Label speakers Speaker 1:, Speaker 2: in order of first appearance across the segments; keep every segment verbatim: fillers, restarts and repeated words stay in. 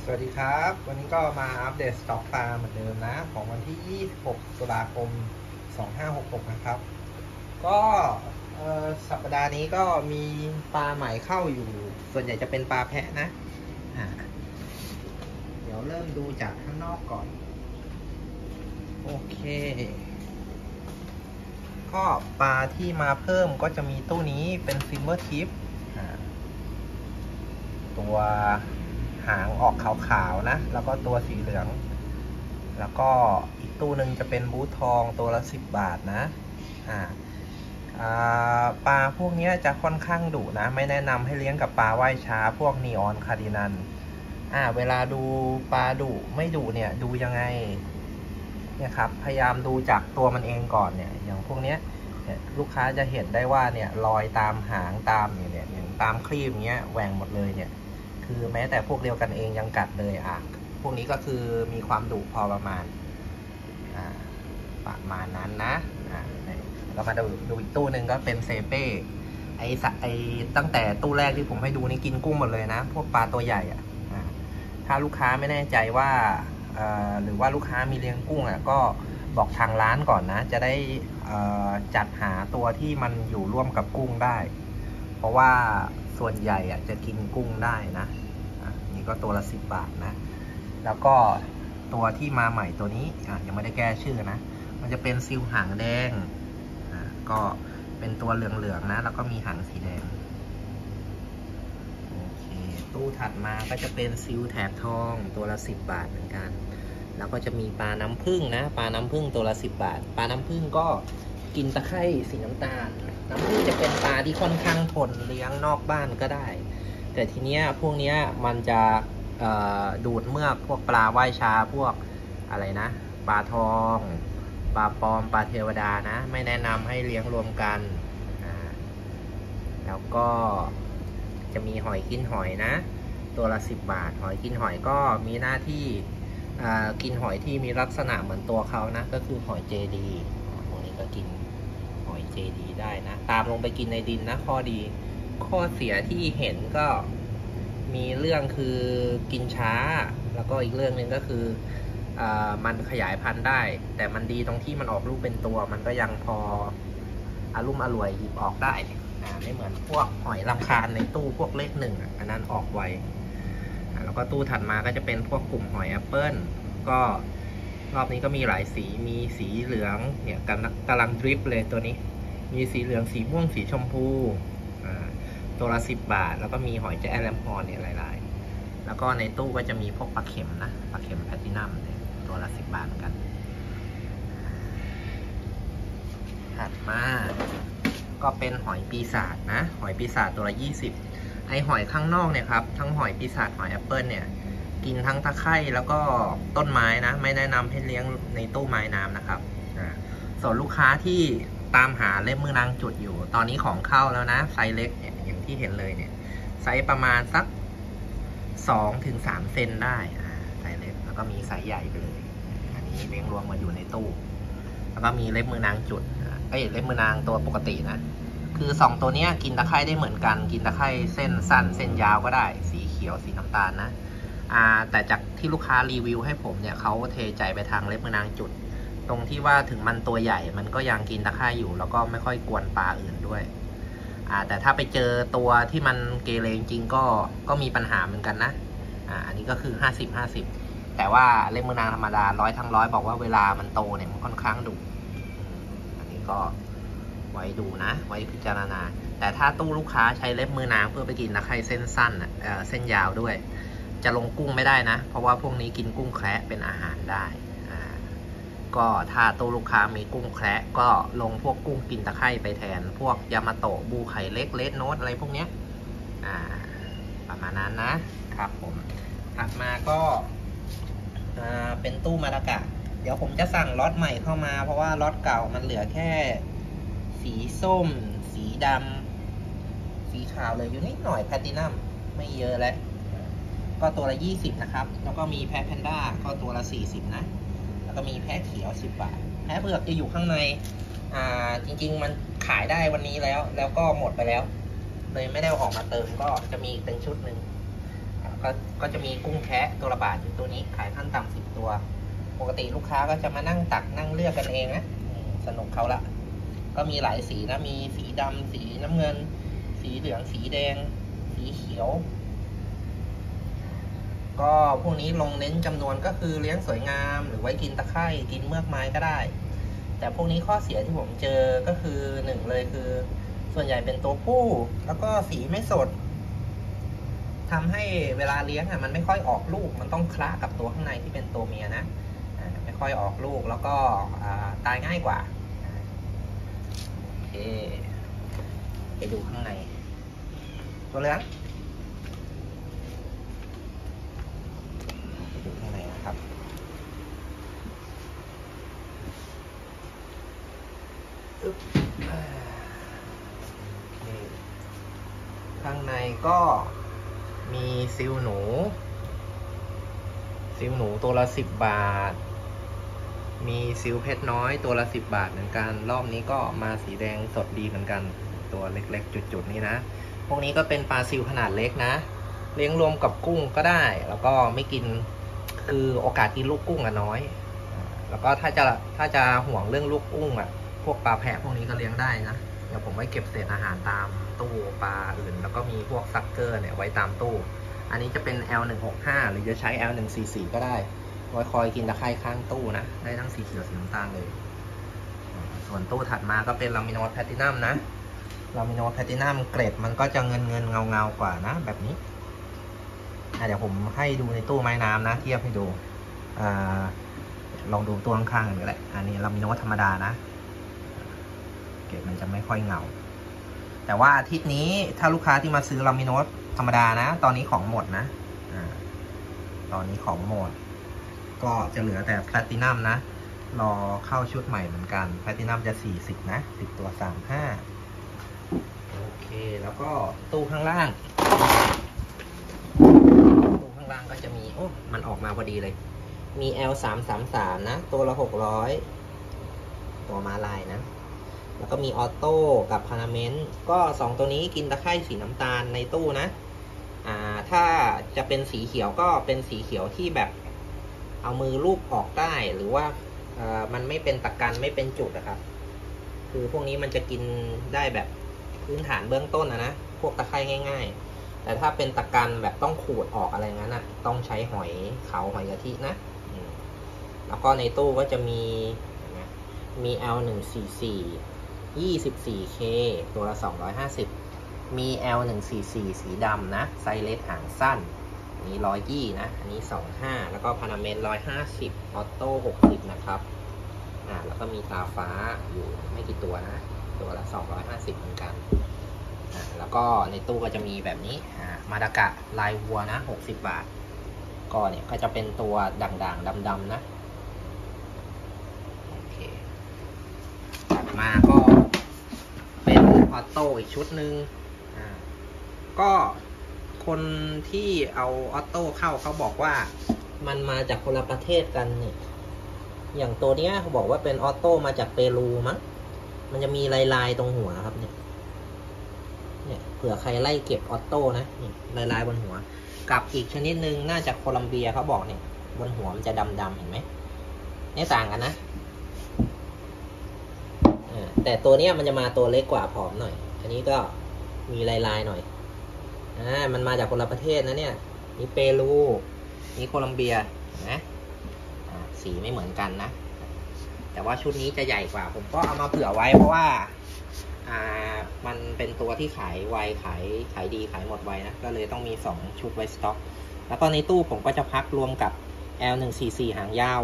Speaker 1: สวัสดีครับวันนี้ก็มาอัปเดตสต็อกปลาเหมือนเดิมนะของวันที่ยี่สิบหกตุลาคมสองห้าหกหกนะครับก็สัปดาห์นี้ก็มีปลาใหม่เข้าอยู่ส่วนใหญ่จะเป็นปลาแพะนะอ่าเดี๋ยวเริ่มดูจากข้างนอกก่อนโอเคก็ปลาที่มาเพิ่มก็จะมีตู้นี้เป็นซิลเวอร์ทิปตัวหางออกขาวๆนะแล้วก็ตัวสีเหลืองแล้วก็อีกตู้หนึ่งจะเป็นบูททองตัวละสิบบาทนะอ่าปลาพวกนี้จะค่อนข้างดุนะไม่แนะนำให้เลี้ยงกับปลาว่ายช้าพวกนีออนคาร์ดินันอ่าเวลาดูปลาดุไม่ดุเนี่ยดูยังไงเนี่ยครับพยายามดูจากตัวมันเองก่อนเนี่ยอย่างพวกเนี้ยลูกค้าจะเห็นได้ว่าเนี่ยรอยตามหางตามเนี่ยอย่างตามครีบเงี้ยแหว่งหมดเลยเนี่ยคือแม้แต่พวกเดียวกันเองยังกัดเลยอ่ะพวกนี้ก็คือมีความดุพอประมาณอ่าประมาณนั้นนะอ่าเรามาดูดูอีกตู้หนึ่งก็เป็นเซเป้ไอไอตั้งแต่ตู้แรกที่ผมให้ดูนี่กินกุ้งหมดเลยนะพวกปลาตัวใหญ่อ่ะถ้าลูกค้าไม่แน่ใจว่าหรือว่าลูกค้ามีเลี้ยงกุ้งอ่ะก็บอกทางร้านก่อนนะจะได้จัดหาตัวที่มันอยู่ร่วมกับกุ้งได้เพราะว่าส่วนใหญ่อ่ะจะกินกุ้งได้นะอ่ะนี่ก็ตัวละสิบบาทนะแล้วก็ตัวที่มาใหม่ตัวนี้อ่ะยังไม่ได้แก้ชื่อนะมันจะเป็นซิลหางแดงอ่ะก็เป็นตัวเหลืองๆนะแล้วก็มีหางสีแดงโอเคตู้ถัดมาก็จะเป็นซิลแถบทองตัวละสิบบาทเหมือนกันแล้วก็จะมีปลาน้ำผึ้งนะปลาน้ำผึ้งตัวละสิบบาทปลาน้ำผึ้งก็กินตะไคร่สีน้ำตาลน้ำผึ้งจะเป็นปลาที่ค่อนข้างทนเลี้ยงนอกบ้านก็ได้แต่ทีเนี้ยพวกเนี้ยมันจะดูดเมือกพวกปลาว่ายช้าพวกอะไรนะปลาทองปลาปอมปลาเทวดานะไม่แนะนำให้เลี้ยงรวมกันแล้วก็จะมีหอยกินหอยนะตัวละสิบบาทหอยกินหอยก็มีหน้าที่กินหอยที่มีลักษณะเหมือนตัวเขานะก็คือหอยเจดีพวกนี้ก็กินหอยเจดีได้นะตามลงไปกินในดินนะข้อดีข้อเสียที่เห็นก็มีเรื่องคือกินช้าแล้วก็อีกเรื่องหนึ่งก็คืออมันขยายพันธุ์ได้แต่มันดีตรงที่มันออกลูกเป็นตัวมันก็ยังพออารุ่มอร่วยหยิบออกได้ไม่เหมือนพวกหอยลำคาญในตู้พวกเลขหนึ่งอันนั้นออกไวแล้วก็ตู้ถัดมาก็จะเป็นพวกกลุ่มหอยแอปเปิ้ลก็รอบนี้ก็มีหลายสีมีสีเหลืองเนี่ยกำลังกำลังดริฟเลยตัวนี้มีสีเหลืองสีม่วงสีชมพูตัวละสิบบาทแล้วก็มีหอยแจแอลแลมพอนเนี่ยหลายๆแล้วก็ในตู้ก็จะมีพวกปลาเข็มนะปลาเข็มแพลตินัมเนี่ยตัวละสิบบาทเหมือนกันถัดมาก็เป็นหอยปีศาจนะหอยปีศาจตัวละยี่สิบไอหอยข้างนอกเนี่ยครับทั้งหอยปีศาจหอยแอปเปิลเนี่ยกินทั้งตะไคร่แล้วก็ต้นไม้นะไม่แนะนำให้เลี้ยงในตู้ไม้น้ำนะครับส่วนลูกค้าที่ตามหาเล็บมือนางจุดอยู่ตอนนี้ของเข้าแล้วนะไซส์เล็กเนี่ยอย่างที่เห็นเลยเนี่ยไซส์ประมาณสักสองถึงสามเซนได้ไซส์เล็กแล้วก็มีไซส์ใหญ่ไปเลยอันนี้เลี้ยงรวมมาอยู่ในตู้แล้วก็มีเล็บมือนางจุดเอ้ยเล็บมือนางตัวปกตินะคือสองตัวนี้กินตะไคร่ได้เหมือนกันกินตะไคร่เส้นสั้นเส้นยาวก็ได้สีเขียวสีน้ำตาลนะอ่าแต่จากที่ลูกค้ารีวิวให้ผมเนี่ยเขาเทใจไปทางเล็บมือนางจุดตรงที่ว่าถึงมันตัวใหญ่มันก็ยังกินตะไคร่อยู่แล้วก็ไม่ค่อยกวนปลาอื่นด้วยอ่าแต่ถ้าไปเจอตัวที่มันเกเรจริงก็ก็มีปัญหาเหมือนกันนะอ่าอันนี้ก็คือห้าสิบห้าสิบแต่ว่าเล็บมือนางธรรมดาร้อยทั้งร้อยบอกว่าเวลามันโตเนี่ยมันค่อนข้างดุอันนี้ก็ไว้ดูนะไว้พิจารณาแต่ถ้าตู้ลูกค้าใช้เล็บมือนางเพื่อไปกินตะไคร่เส้นสั้นเอ่อเส้นยาวด้วยจะลงกุ้งไม่ได้นะเพราะว่าพวกนี้กินกุ้งแคระเป็นอาหารได้ก็ถ้าตู้ลูกค้ามีกุ้งแคระก็ลงพวกกุ้งกินตะไคร่ไปแทนพวกยามาโตะบูไข่เล็กเลดโนตอะไรพวกเนี้ยอ่าประมาณนั้นนะครับผมถัดมาก็อ่าเป็นตู้มาดากะเดี๋ยวผมจะสั่งล็อตใหม่เข้ามาเพราะว่าล็อตเก่ามันเหลือแค่สีส้มสีดำสีขาวเลยอยู่นิดหน่อยแพลตินัมไม่เยอะแล้วก็ตัวละยี่สิบนะครับแล้วก็มีแพะแพนด้าก็ตัวละสี่สิบนะแล้วก็มีแพะเขียวสิบบาทแพะเผือกจะอยู่ข้างในอ่าจริงๆมันขายได้วันนี้แล้วแล้วก็หมดไปแล้วเลยไม่ได้ออกมาเติมก็จะมีเป็นชุดหนึ่งก็ก็ก็จะมีกุ้งแคะตัวละบาทอยู่ตัวนี้ขายขั้นต่ำสิบตัวปกติลูกค้าก็จะมานั่งตักนั่งเลือกกันเองนะสนุกเขาละก็มีหลายสีนะมีสีดำสีน้ำเงินสีเหลืองสีแดงสีเขียวก็พวกนี้ลงเน้นจำนวนก็คือเลี้ยงสวยงามหรือไว้กินตะไคร่กินเมือกไม้ก็ได้แต่พวกนี้ข้อเสียที่ผมเจอก็คือหนึ่งเลยคือส่วนใหญ่เป็นตัวผู้แล้วก็สีไม่สดทำให้เวลาเลี้ยงอ่ะมันไม่ค่อยออกลูกมันต้องคละกับตัวข้างในที่เป็นตัวเมียนะไม่ค่อยออกลูกแล้วก็ตายง่ายกว่าโอเคไปดูข้างในตัวเหลืองไปดูข้างในนะครับข้างในก็มีซิลหนูซิลหนูตัวละสิบบาทมีซิลเพชรน้อยตัวละสิบบาทเหมือนกันรอบนี้ก็มาสีแดงสดดีเหมือนกันตัวเล็กๆจุดๆนี้นะพวกนี้ก็เป็นปลาซิลขนาดเล็กนะเลี้ยงรวมกับกุ้งก็ได้แล้วก็ไม่กินคือโอกาสกินลูกกุ้งอะน้อยแล้วก็ถ้าจะถ้าจะห่วงเรื่องลูกกุ้งอะพวกปลาแพะพวกนี้ก็เลี้ยงได้นะเดี๋ยวผมไว้เก็บเศษอาหารตามตู้ปลาอื่นแล้วก็มีพวกซักเกอร์เนี่ยไว้ตามตู้อันนี้จะเป็น แอล หนึ่งหกห้า หรือจะใช้ แอล หนึ่งสี่สี่ ก็ได้ไว้คอยกินตะไคร่ข้างตู้นะได้ทั้งสีเขียวสีน้ำตาลเลยส่วนตู้ถัดมาก็เป็นลามิโนสแพลตินัมนะลามิโนสแพลตินัมเกรดมันก็จะเงินเงินเงาเงากว่านะแบบนี้เดี๋ยวผมให้ดูในตู้ไม้น้ำนะเทียบให้ดูอ่าลองดูตัวข้างๆกันก็ได้อันนี้ลามิโนสธรรมดานะเกรดมันจะไม่ค่อยเงาแต่ว่าอาทิตย์นี้ถ้าลูกค้าที่มาซื้อลามิโนสธรรมดานะตอนนี้ของหมดนะอ่าตอนนี้ของหมดก็จะเหลือแต่แพลตินัมนะรอเข้าชุดใหม่เหมือนกันแพลตินัมจะสี่สิบนะสิบตัวสามสิบห้าโอเคแล้วก็ตู้ข้างล่างตู้ข้างล่างก็จะมีโอ้มันออกมาพอดีเลยมี แอล สามสามสามนะตัวละหกร้อยตัวมาลายนะแล้วก็มีออโต้กับพานาเมนต์ก็สองตัวนี้กินตะไคร่สีน้ำตาลในตู้นะอ่าถ้าจะเป็นสีเขียวก็เป็นสีเขียวที่แบบเอามือลูบออกได้หรือว่าอ่ามันไม่เป็นตะกันไม่เป็นจุดนะครับคือพวกนี้มันจะกินได้แบบพื้นฐานเบื้องต้นนะนะพวกตะไคร่ง่ายๆแต่ถ้าเป็นตะกันแบบต้องขูดออกอะไรงั้นนะต้องใช้หอยเขาหอยกะทินะแล้วก็ในตู้ก็จะมีมี แอล หนึ่งสี่สี่ ยี่สิบสี่เค ตัวละสองร้อยห้าสิบมี แอล หนึ่งสี่สี่ สีดำนะไซส์เล็กหางสั้นอันนี้ร้อยยี่นะอันนี้สองห้าแล้วก็พานาเมนร้อยห้าสิบออโต้หกสิบนะครับอ่าแล้วก็มีตาฟ้าอยู่ไม่กี่ตัวนะตัวละสองร้อยห้าสิบเหมือนกันอ่าแล้วก็ในตู้ก็จะมีแบบนี้อ่ามาดากะลายวัวนะหกสิบบาทก็เนี่ยก็จะเป็นตัวด่างๆดำๆนะโอเคถัดมาก็เป็นออโต้อีกชุดหนึ่งอ่าก็คนที่เอาออโต้เข้าเขาบอกว่ามันมาจากคนละประเทศกันเนี่ยอย่างตัวเนี้ยเขาบอกว่าเป็นออโต้มาจากเปรูมั้งมันจะมีลายลายตรงหัวครับเนี่ยเนี่ยเผื่อใครไล่เก็บออโต้นะนี่ลายลายบนหัวกับอีกชนิดหนึ่งน่าจะโคลัมเบียเขาบอกเนี่ยบนหัวมันจะดำๆเห็นไหมเนี่ยต่างกันนะแต่ตัวเนี้ยมันจะมาตัวเล็กกว่าผอมหน่อยอันนี้ก็มีลายลายหน่อยอ่ามันมาจากคนละประเทศนะเนี่ยนี่เปรูนี่โคลัมเบียนะอ่าสีไม่เหมือนกันนะแต่ว่าชุดนี้จะใหญ่กว่าผมก็เอามาเผื่อไว้เพราะว่าอ่ามันเป็นตัวที่ขายไวขายขายดีขายหมดไวนะก็เลยต้องมีสองชุดไว้สต็อกแล้วก็ในตู้ผมก็จะพักรวมกับ แอล หนึ่งสี่สี่ หางยาว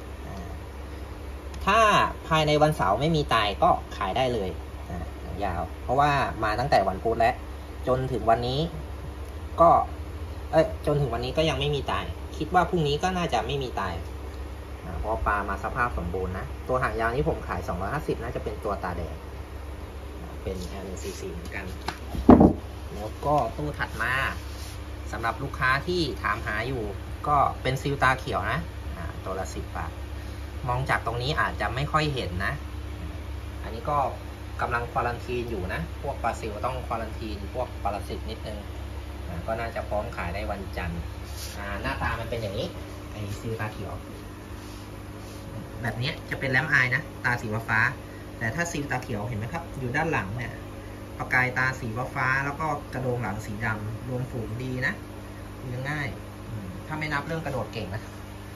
Speaker 1: ถ้าภายในวันเสาร์ไม่มีตายก็ขายได้เลยอ่าหางยาวเพราะว่ามาตั้งแต่วันพุธแล้วจนถึงวันนี้ก็เอ้ยจนถึงวันนี้ก็ยังไม่มีตายคิดว่าพรุ่งนี้ก็น่าจะไม่มีตายเพราะปลามาสภาพสมบูรณ์นะตัวหางยาวนี้ผมขายสองร้อยห้าสิบน่าจะเป็นตัวตาแดงเป็น แอล หนึ่งสี่สี่ เหมือนกันแล้วก็ตู้ถัดมาสำหรับลูกค้าที่ถามหาอยู่ก็เป็นซิลตาเขียวนะตัวละสิบบาทมองจากตรงนี้อาจจะไม่ค่อยเห็นนะอันนี้ก็กำลังควอรันทีนอยู่นะพวกปลาซิลต้องควอรันทีนพวกปรสิตนิดนึงก็น่าจะพร้อมขายได้วันจันทร์หน้าตามันเป็นอย่างนี้ไอซีลตาเขียวแบบนี้จะเป็นแลมป์อายนะตาสีฟ้าแต่ถ้าซีลตาเขียวเห็นไหมครับอยู่ด้านหลังเนี่ยประกายตาสีฟ้าแล้วก็กระโดงหลังสีดำรวมฝูงดีนะเลี้ยงง่ายถ้าไม่นับเรื่องกระโดดเก่งนะ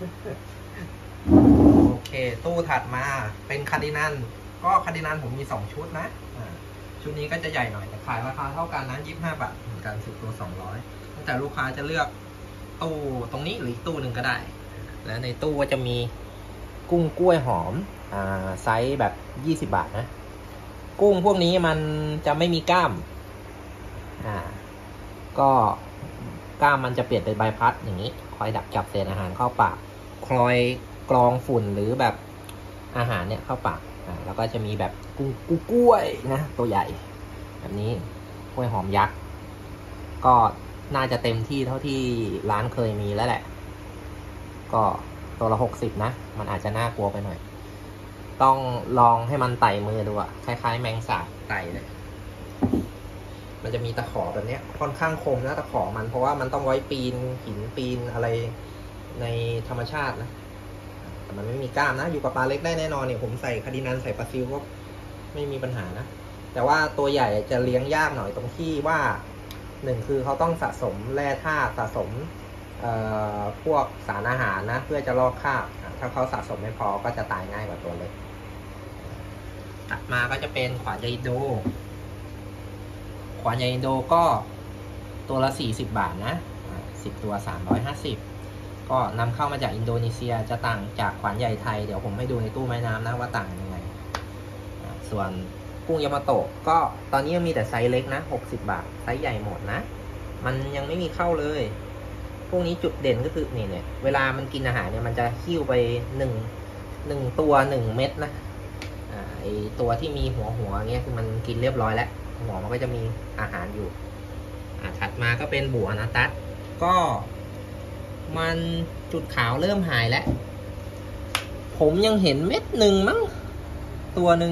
Speaker 1: โอเคตู้ถัดมาเป็นคาร์ดินัลก็คาร์ดินัลผมมีสองชุดนะชุดนี้ก็จะใหญ่หน่อยแต่ขายราคาเท่ากันนะยี่สิบห้าบาทเหมือนกันสิบตัวสองร้อยแต่ลูกค้าจะเลือกตู้ตรงนี้หรืออีกตู้หนึ่งก็ได้แล้วในตู้ก็จะมีกุ้งกล้วยหอมอ่าไซส์แบบยี่สิบบาทนะกุ้งพวกนี้มันจะไม่มีกล้ามอ่าก็กล้ามมันจะเปลี่ยนเป็นใบพัดอย่างนี้คอยดักจับเศษอาหารเข้าปากคอยกรองฝุ่นหรือแบบอาหารเนี่ยเข้าปากอ่าแล้วก็จะมีแบบกุ้งกล้วยนะตัวใหญ่แบบนี้กล้วยหอมยักษ์ก็น่าจะเต็มที่เท่าที่ร้านเคยมีแล้วแหละก็ตัวละหกสิบนะมันอาจจะน่ากลัวไปหน่อยต้องลองให้มันไต่มือดูอะคล้ายๆแมงสาบไต่เลยมันจะมีตะขอแบบนี้ค่อนข้างคมนะตะขอมันเพราะว่ามันต้องไว้ปีนหินปีนอะไรในธรรมชาตินะแต่มันไม่มีกล้ามนะอยู่กับปลาเล็กได้แน่นอนเนี่ยผมใส่คาร์ดินัลใส่ปลาซิวก็ไม่มีปัญหานะแต่ว่าตัวใหญ่จะเลี้ยงยากหน่อยตรงที่ว่าหนึ่งคือเขาต้องสะสมแร่ธาตุสะสมพวกสารอาหารนะเพื่อจะลอกคราบถ้าเขาสะสมไม่พอก็จะตายง่ายกว่าตัวเล็กถัดมาก็จะเป็นขวานใยอินโดขวานใยอินโดก็ตัวละสี่สิบบาทนะสิบตัวสามร้อยห้าสิบก็นำเข้ามาจากอินโดนีเซียจะต่างจากขวานใหญ่ไทยเดี๋ยวผมให้ดูในตู้ไม้น้ำนะว่าต่างยังไงส่วนกุ้งยามาโตะก็ตอนนี้ยังมีแต่ไซส์เล็กนะหกสิบบาทไซส์ใหญ่หมดนะมันยังไม่มีเข้าเลยพวกนี้จุดเด่นก็คือนี่เนี่ยเวลามันกินอาหารเนี่ยมันจะหิ้วไปหนึ่งหนึ่งตัวหนึ่งเม็ดนะอ่าไอตัวที่มีหัวหัวเงี้ยคือมันกินเรียบร้อยแล้วหัวมันก็จะมีอาหารอยู่อ่าถัดมาก็เป็นบัวนะตัดก็มันจุดขาวเริ่มหายแล้วผมยังเห็นเม็ดหนึ่งมั้งตัวหนึ่ง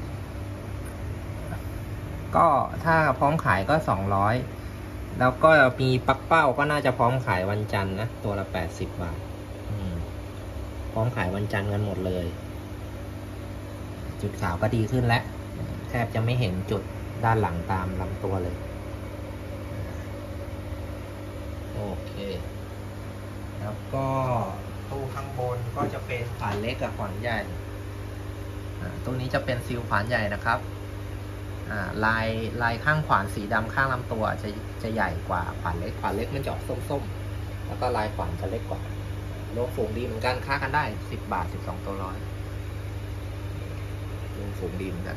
Speaker 1: ก็ถ้าพร้อมขายก็สองร้อยแล้วก็มีปักเป้าก็น่าจะพร้อมขายวันจันทร์นะตัวละแปดสิบบาทพร้อมขายวันจันทร์กันหมดเลยจุดขาวก็ดีขึ้นแล้วแทบจะไม่เห็นจุดด้านหลังตามลำตัวเลยโอเคแล้วก็ตู้ข้างบนก็จะเป็นขวานเล็กกับขวานใหญ่ตู้นี้จะเป็นซีลขวานใหญ่นะครับลายลายข้างขวานสีดำข้างลำตัวจะจะใหญ่กว่าขวานเล็กขวานเล็กมันจะออกส้มๆแล้วก็ลายขวานจะเล็กกว่าโลกฝูงดีเหมือนกันค่ากันได้สิบบาทสิบสองตัวร้อยโลกฝูงดีเหมือนกัน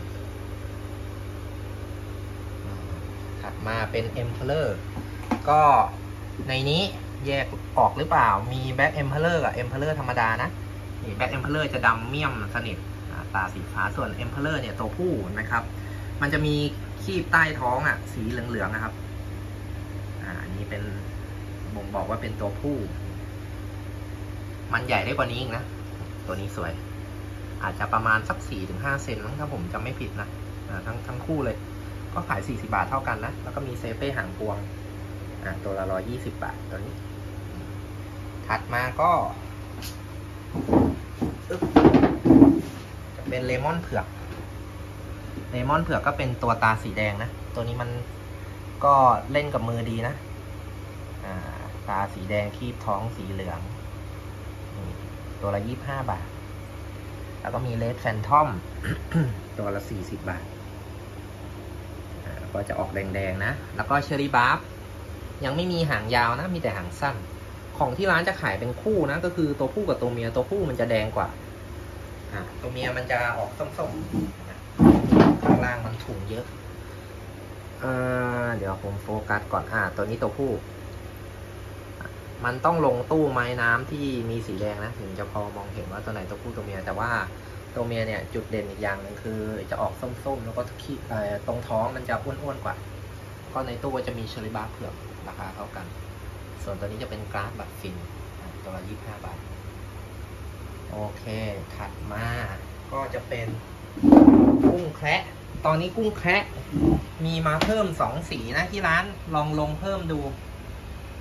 Speaker 1: ถัดมาเป็น Emperor ก็ในนี้แยกออกหรือเปล่ามี Black Emperor กับ Emperor ธรรมดานะนี่ Black Emperor จะดำเมี่ยมสนิทตาสีฟ้าส่วน Emperor เนี่ยตัวผู้นะครับมันจะมีคีบใต้ท้องอ่ะสีเหลืองๆนะครับอ่าอันนี้เป็นบ่งบอกว่าเป็นตัวผู้มันใหญ่ได้กว่านี้อีกนะตัวนี้สวยอาจจะประมาณสัก สี่ถึงห้า เซนถ้าผมจำไม่ผิดนะอ่าทั้งทั้งคู่เลยก็ขายสี่สิบบาทเท่ากันนะแล้วก็มีเซเป้หางพวงอ่าตัวละหนึ่งร้อยยี่สิบบาทตัวนี้ถัดมาก็จะเป็นเลมอนเผือกเลมอนเผือกก็เป็นตัวตาสีแดงนะตัวนี้มันก็เล่นกับมือดีนะอ่าตาสีแดงคีบท้องสีเหลืองตัวละยี่สิบห้าบาทแล้วก็มีเลดแฟนทอม ตัวละสี่สิบบาทก็จะออกแดงๆนะแล้วก็เชอรี่บาร์ฟยังไม่มีหางยาวนะมีแต่หางสั้นของที่ร้านจะขายเป็นคู่นะก็คือตัวผู้กับตัวเมียตัวผู้มันจะแดงกว่าอ่าตัวเมียมันจะออกส้มๆข้างล่างมันถุงเยอะอ่าเดี๋ยวผมโฟกัสก่อนอ่าตัวนี้ตัวผู้มันต้องลงตู้ไม้น้ำที่มีสีแดงนะถึงจะพอมองเห็นว่าตัวไหนตัวผู้ตัวเมียแต่ว่าตัวเมียเนี่ยจุดเด่นอีกอย่างนึงคือจะออกส้มๆแล้วก็ขี้ตรงท้องมันจะอ้วนๆกว่าก็ในตู้จะมีเชอรี่บาร์เผือกราคาเท่ากันส่วนตัวนี้จะเป็นกราฟแบบฟินตัวละยี่สิบห้าบาทโอเคถัดมาก็จะเป็นกุ้งแคระตอนนี้กุ้งแคระมีมาเพิ่มสองสีนะที่ร้านลองลงเพิ่มดู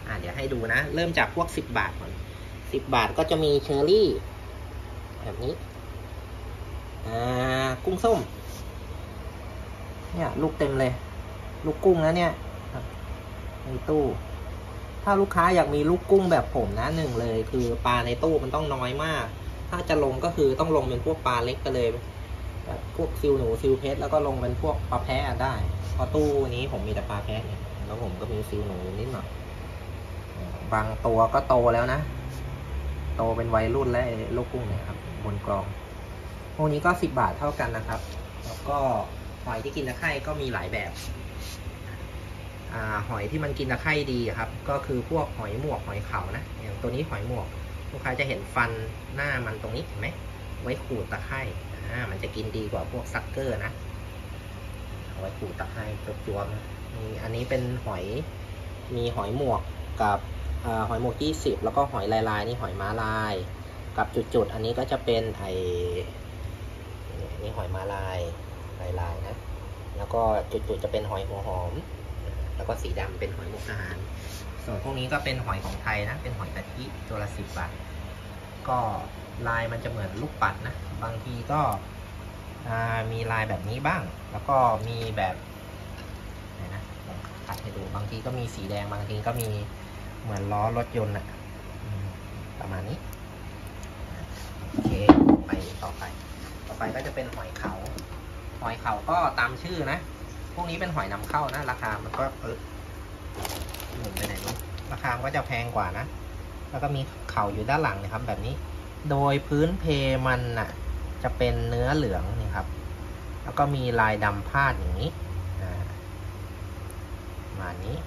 Speaker 1: อ่าเดี๋ยวให้ดูนะเริ่มจากพวกสิบบาทก่อนสิบบาทก็จะมีเชอร์รี่แบบนี้อ่ากุ้งส้มเนี่ยลูกเต็มเลยลูกกุ้งนะเนี่ยในตู้ถ้าลูกค้าอยากมีลูกกุ้งแบบผมนะหนึ่งเลยคือปลาในตู้มันต้องน้อยมากถ้าจะลงก็คือต้องลงเป็นพวกปลาเล็กไปเลยแบบพวกซิวหนูซิวเพชรแล้วก็ลงเป็นพวกปลาแพะได้เพราะตู้นี้ผมมีแต่ปลาแพะเนี่ยแล้วผมก็มีซิวหนูนิดหน่อยบางตัวก็โตแล้วนะโตเป็นวัยรุ่นแล้วลูกกุ้งเนี่ยครับบนกรองพวกนี้ก็สิบบาทเท่ากันนะครับแล้วก็หอยที่กินตะไคร่ก็มีหลายแบบอ่าหอยที่มันกินตะไคร่ดีครับก็คือพวกหอยหมวกหอยเขานะอย่างตัวนี้หอยหมวกลูกค้าจะเห็นฟันหน้ามันตรงนี้เห็นไหมไว้ขูดตะไคร่อ่ามันจะกินดีกว่าพวกซักเกอร์นะเอาไว้ขูดตะไคร่จวบๆมีอันนี้เป็นหอยมีหอยหมวกกับหอยหมวกยี่สิบแล้วก็หอยลายลายนี่หอยม้าลายกับจุดๆอันนี้ก็จะเป็นไอนี่หอยม้าลายลายลายนะแล้วก็จุดๆจะเป็นหอยหัวหอมแล้วก็สีดำเป็นหอยมุกทหารส่วนพวกนี้ก็เป็นหอยของไทยนะเป็นหอยกะทิตัวละสิบบาทก็ลายมันจะเหมือนลูกปัดนะบางทีก็มีลายแบบนี้บ้างแล้วก็มีแบบไหนนะตัดให้ดูบางทีก็มีสีแดงบางทีก็มีเหมือนล้อรถยนต์อะประมาณนี้โอเคไปต่อไปต่อไปก็จะเป็นหอยเขาหอยเขาก็ตามชื่อนะพวกนี้เป็นหอยนำเข้านะราคามันก็เออหมุนไปไหนนี้ราคาก็จะแพงกว่านะแล้วก็มีเข่าอยู่ด้านหลังนะครับแบบนี้โดยพื้นเพมันน่ะจะเป็นเนื้อเหลืองนี่ครับแล้วก็มีลายดำพาดอย่างนี้อ่ามานี้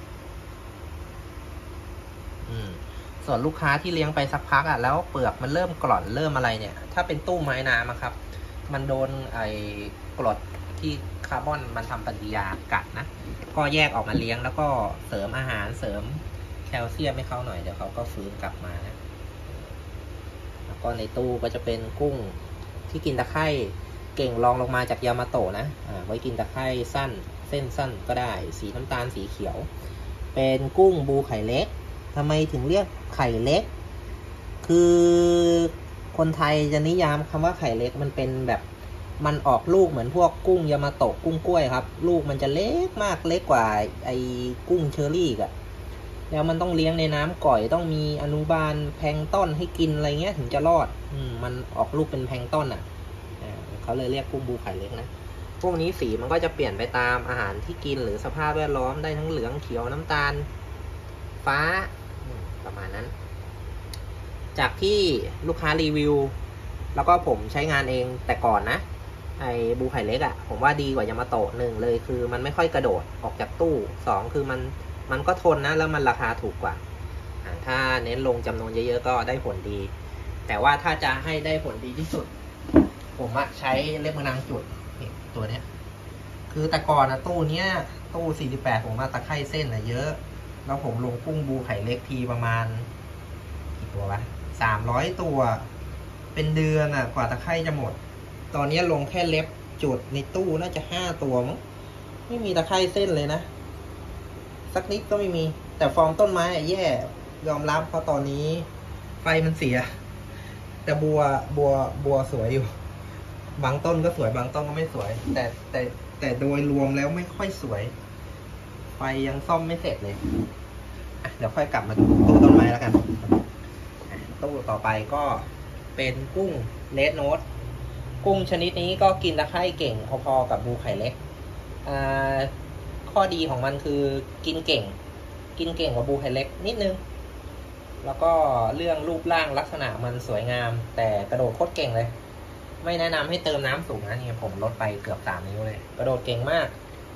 Speaker 1: อืมส่วนลูกค้าที่เลี้ยงไปสักพักอ่ะแล้วเปลือกมันเริ่มกร่อนเริ่มอะไรเนี่ยถ้าเป็นตู้ไม้น้ำครับมันโดนไอ้กรดที่คาร์บอนมันทำปฏิกิริยากัดนะก็แยกออกมาเลี้ยงแล้วก็เสริมอาหารเสริมแคลเซียมให้เขาหน่อยเดี๋ยวเขาก็ฟื้นกลับมานะแล้วก็ในตู้ก็จะเป็นกุ้งที่กินตะไคร่เก่งรองลงมาจากยามาโตะนะอ่าไว้กินตะไคร่สั้นเส้นสั้นก็ได้สีน้ำตาลสีเขียวเป็นกุ้งบูไข่เล็กทำไมถึงเรียกไข่เล็กคือคนไทยจะนิยามคำว่าไข่เล็กมันเป็นแบบมันออกลูกเหมือนพวกกุ้งยามาโตะกุ้งกล้วยครับลูกมันจะเล็กมากเล็กกว่าไอ้กุ้งเชอรี่อะแล้วมันต้องเลี้ยงในน้ำก่อยต้องมีอนุบาลแพลงก์ต้นให้กินอะไรเงี้ยถึงจะรอดอืมมันออกลูกเป็นแพลงก์ต้นอ่ะอ่าเขาเลยเรียกกุ้งบูไข่เล็กนะพวกนี้สีมันก็จะเปลี่ยนไปตามอาหารที่กินหรือสภาพแวดล้อมได้ทั้งเหลืองเขียวน้ำตาลฟ้าประมาณนั้นจากที่ลูกค้ารีวิวแล้วก็ผมใช้งานเองแต่ก่อนนะไอ้บูไข่เล็กอ่ะผมว่าดีกว่ายามาโตะหนึ่งเลยคือมันไม่ค่อยกระโดดออกจากตู้สองคือมันมันก็ทนนะแล้วมันราคาถูกกว่าถ้าเน้นลงจำนวนเยอะๆก็ได้ผลดีแต่ว่าถ้าจะให้ได้ผลดีที่สุดผมใช้เล็บมือนางจุดตัวเนี้ยคือแต่ก่อนนะตู้เนี้ยตู้สี่สิบแปดผมมาตะไคร่เส้นอะเยอะแล้วผมลงกุ้งบูไข่เล็กทีประมาณกี่ตัววะสามร้อยตัวเป็นเดือนอ่ะกว่าตะไคร่จะหมดตอนนี้ลงแค่เล็บจุดในตู้น่าจะห้าตัวมั้งไม่มีตะไคร่เส้นเลยนะสักนิดก็ไม่มีแต่ฟอร์มต้นไม้แย่ยอมรับเพราะตอนนี้ไฟมันเสียแต่บัวบัวบัวสวยอยู่บางต้นก็สวยบางต้นก็ไม่สวยแต่แต่แต่โดยรวมแล้วไม่ค่อยสวยไฟยังซ่อมไม่เสร็จเลยเดี๋ยวค่อยกลับมาตู้ต้นไม้แล้วกันตู้ต่อไปก็เป็นกุ้งเลดโนตกุ้งชนิดนี้ก็กินตะไคร่เก่งพอๆกับบูไข่เล็กข้อดีของมันคือกินเก่งกินเก่งกว่าบูไข่เล็กนิดนึงแล้วก็เรื่องรูปร่างลักษณะมันสวยงามแต่กระโดดโคตรเก่งเลยไม่แนะนำให้เติมน้ำสูงนะนี่ผมลดไปเกือบสามนิ้วเลยกระโดดเก่งมาก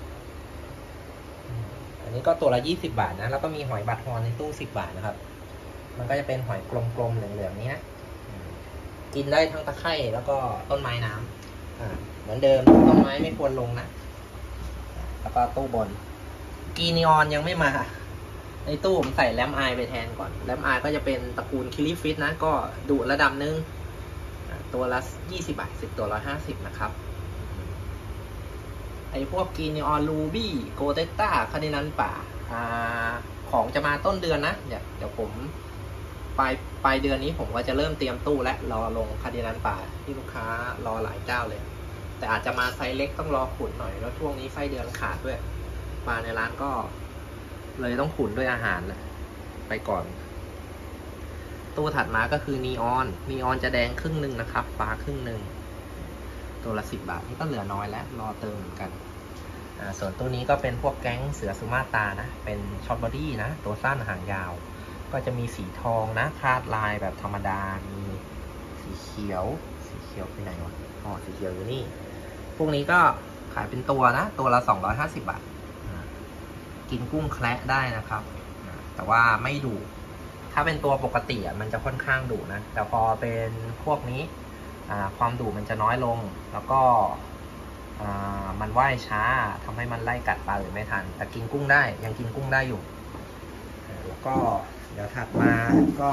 Speaker 1: อันนี้ก็ตัวละยี่สิบบาทนะแล้วก็มีหอยบัตรฮอนในตู้สิบบาทนะครับมันก็จะเป็นหอยกลมๆเหลืองๆนี้นะกินได้ทั้งตะไคร่แล้วก็ต้นไม้น้ำอ่าเหมือนเดิมต้นไม้ไม่ควรลงนะแล้วก็ตู้บนกีนีออนยังไม่มาในตู้ผมใส่แลมไอไปแทนก่อนแลมไอก็จะเป็นตระกูลคิลลี่ฟิชนะก็ดุระดับนึงตัวละยี่สิบบาทสิบตัวละห้าสิบนะครับไอพวกกีนีออนลูบี้โกเตต้าคาเดนันป่าอ่าโคของจะมาต้นเดือนนะเดี๋ยวเดี๋ยวผมปลายปลายเดือนนี้ผมก็จะเริ่มเตรียมตู้และรอลงคาร์ดินันป่าที่ลูกค้ารอหลายเจ้าเลยแต่อาจจะมาไซส์เล็กต้องรอขุนหน่อยแล้วช่วงนี้ไส้เดือนขาดด้วยปลาในร้านก็เลยต้องขุนด้วยอาหารนะไปก่อนตู้ถัดมาก็คือนีออนนีออนจะแดงครึ่งหนึ่งนะครับฟ้าครึ่งหนึ่งตัวละสิบบาทนี่ก็เหลือน้อยแล้วรอเติมเหมือนกันอ่าส่วนตัวนี้ก็เป็นพวกแก๊งเสือสุมาตรานะเป็นช็อตบอดี้นะตัวสั้นหางยาวก็จะมีสีทองนะคาดลายแบบธรรมดามีสีเขียวสีเขียวไปไหนวะอ๋อสีเขียวอยู่นี่พวกนี้ก็ขายเป็นตัวนะตัวละสองร้อยห้าสิบบาทกินกุ้งแคระได้นะครับแต่ว่าไม่ดุถ้าเป็นตัวปกติอ่ะมันจะค่อนข้างดุนะแต่พอเป็นพวกนี้ความดุมันจะน้อยลงแล้วก็มันว่ายช้าทำให้มันไล่กัดปลาอื่นไม่ทันแต่กินกุ้งได้ยังกินกุ้งได้อยู่แล้วก็เดี๋ยวถัดมาก็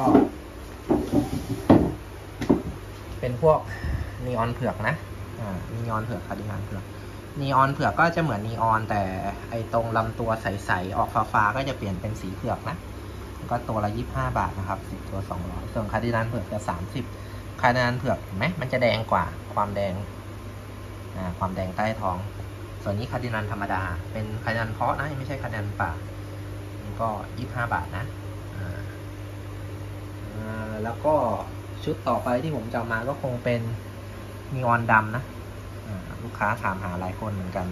Speaker 1: เป็นพวกนีออนเผือกนะนีออนเผือกคาร์ดินันเผือกนีออนเผือกก็จะเหมือนนีออนแต่ไอตรงลำตัวใสๆออกฟ้าๆก็จะเปลี่ยนเป็นสีเผือกนะก็ตัวละยี่สิบห้าบาทนะครับสิบตัวสองร้อยส่วนคาร์ดินันเผือกจะสามสิบคาร์ดินันเผือกเห็นไหมมันจะแดงกว่าความแดงอ่าความแดงใต้ท้องส่วนนี้คาร์ดินันธรรมดาเป็นคาร์ดินันเพาะนะไม่ใช่คาร์ดินันป่าก็ยี่สิบห้าบาทนะอ่าอ่าแล้วก็ชุดต่อไปที่ผมจะมาก็คงเป็นนีออนดำนะลูกค้าถามหาหลายคนเหมือนกัน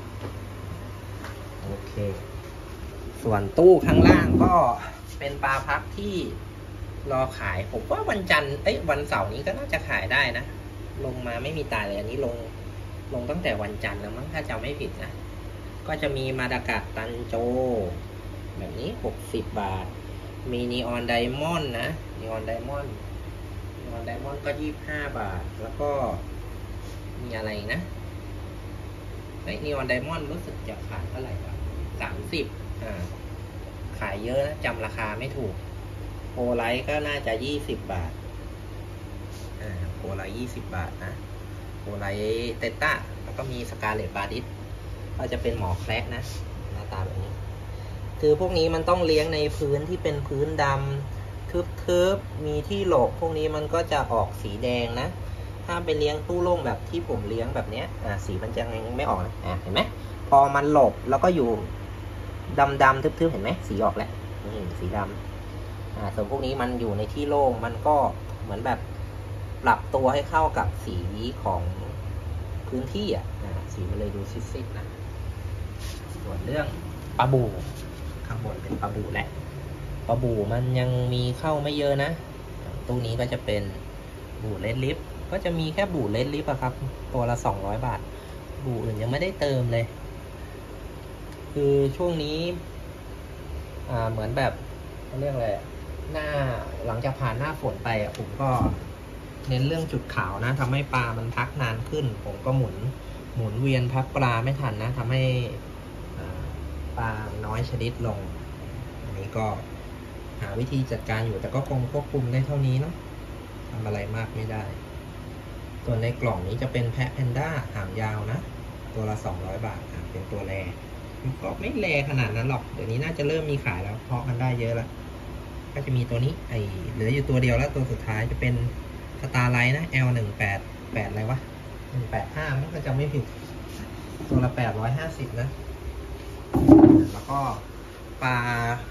Speaker 1: โอเคส่วนตู้ข้างล่างก็เป็นปลาพักที่รอขายผมว่าวันจันทร์เอ้ยวันเสาร์นี้ก็น่าจะขายได้นะลงมาไม่มีตายเลยอันนี้ลงลงตั้งแต่วันจันทร์แล้วมั้งถ้าจำไม่ผิดนะก็จะมีมาดากะตันโจแบบนี้หกสิบบาทมีนีออนไดมอนด์นะนีออนไดมอนด์นีออนไดมอนด์ก็ยี่สิบห้าบาทแล้วก็มีอะไรนะไอ้นีออนไดมอนด์รู้สึกจะขายเท่าไหร่ครับสามสิบอ่าขายเยอะนะจำราคาไม่ถูกโพไลท์ก็น่าจะยี่สิบบาทอ่าโพไลท์ยี่สิบบาทนะโพไลท์เตต้าแล้วก็มีสกาเลตบาดิสก็จะเป็นหมอแคระนะหน้าตาแบบนี้คือพวกนี้มันต้องเลี้ยงในพื้นที่เป็นพื้นดำทึบๆมีที่หลบพวกนี้มันก็จะออกสีแดงนะถ้าไปเลี้ยงตู้โล่งแบบที่ผมเลี้ยงแบบนี้อ่าสีมันจะยังไม่ออกนะอ่าเห็นไหมพอมันหลบแล้วก็อยู่ดำๆทึบๆเห็นไหมสีออกแล้วนี่สีดำอ่าส่วนพวกนี้มันอยู่ในที่โล่งมันก็เหมือนแบบปรับตัวให้เข้ากับสีของพื้นที่อ่ะอ่าสีมันเลยดูซิดๆนะส่วนเรื่องปลาบูข้างบนเป็นปลาบูแหละปลาบูมันยังมีเข้าไม่เยอะนะตู้นี้ก็จะเป็นบูเลดลิฟก็จะมีแค่บูเลดลิฟอะครับตัวละสองร้อยบาทบูอื่นยังไม่ได้เติมเลยคือช่วงนี้อ่าเหมือนแบบเรื่องอะไรหน้าหลังจากผ่านหน้าฝนไปอ่ะผมก็เน้นเรื่องจุดขาวนะทำให้ปลามันพักนานขึ้นผมก็หมุนหมุนเวียนพักปลาไม่ทันนะทำให้ปลาน้อยชนิดลงอันนี้ก็หาวิธีจัดการอยู่แต่ก็คงควบคุมได้เท่านี้เนาะทำอะไรมากไม่ได้ส่วนในกล่องนี้จะเป็นแพะแพนด้าหางยาวนะตัวละสองร้อยบาทเป็นตัวแรก็ไม่แรขนาดนั้นหรอกเดี๋ยวนี้น่าจะเริ่มมีขายแล้วเพาะกันได้เยอะแล้วก็จะมีตัวนี้ไอเหลืออยู่ตัวเดียวแล้วตัวสุดท้ายจะเป็นสตาร์ไลท์นะ แอล หนึ่งแปดแปดอะไรวะหนึ่งแปดห้ามันก็จะไม่ผิดตัวละแปดร้อยห้าสิบนะแล้วก็ปลา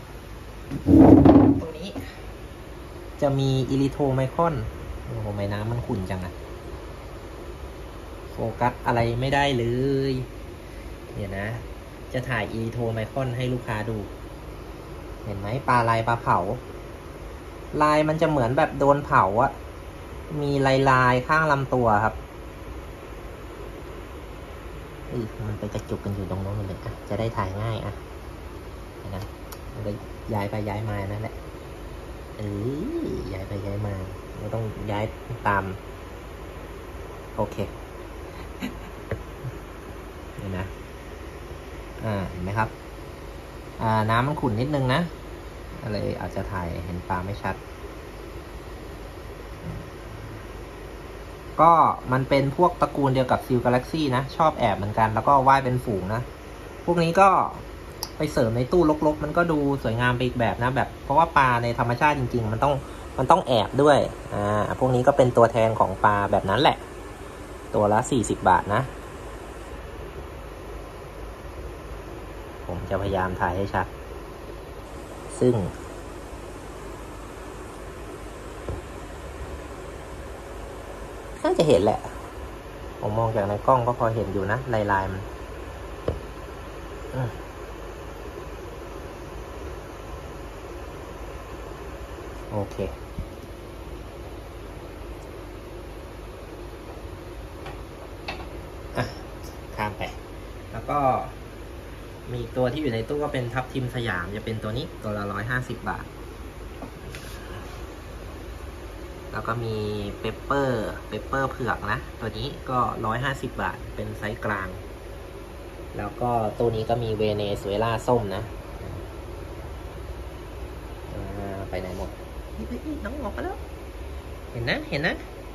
Speaker 1: ตัวนี้จะมีอิลิโทไมคอนโอ้โหไม่น้ำมันขุ่นจังอะโฟกัสอะไรไม่ได้เลยเนี่ยนะจะถ่ายอีโทไมคอนให้ลูกค้าดูเห็นไหมปลาลายปลาเผาลายมันจะเหมือนแบบโดนเผาอะมีลายลายข้างลำตัวครับเอ้ยมันไปกระจุกกันอยู่ตรงโน้นเลยอ่ะจะได้ถ่ายง่ายอ่ะนะมันก็ย้ายไปย้ายมานั่นแหละเออย้ายไปย้ายมาเราต้องย้ายตามโอเคนี่นะอ่าเห็นไหมครับอ่าน้ำมันขุ่นนิดนึงนะอะไรอาจจะถ่ายเห็นปลาไม่ชัดก็มันเป็นพวกตระกูลเดียวกับซิลกาแล็กซี่นะชอบแอบเหมือนกันแล้วก็ว่ายเป็นฝูงนะพวกนี้ก็ไปเสริมในตู้รกๆมันก็ดูสวยงามไปอีกแบบนะแบบเพราะว่าปลาในธรรมชาติจริงๆมันต้องมันต้องแอบด้วยอ่าพวกนี้ก็เป็นตัวแทนของปลาแบบนั้นแหละตัวละสี่สิบบาทนะผมจะพยายามถ่ายให้ชัดซึ่งน่าจะเห็นแหละผมมองจากในกล้องก็พอเห็นอยู่นะลายลายมันโอเคอ่ะข้ามไปแล้วก็มีตัวที่อยู่ในตู้ก็เป็นทับทิมสยามจะเป็นตัวนี้ตัวละร้อยห้าสิบบาทแล้วก็มีเปปเปอร์เปปเปอร์เผือกนะตัวนี้ก็ร้อยห้าสิบบาทเป็นไซส์กลางแล้วก็ตัวนี้ก็มีเวเนซุเอลาส้มนะไปไหนหมดน้องออกไปแล้วเห็นนะเห็นนะ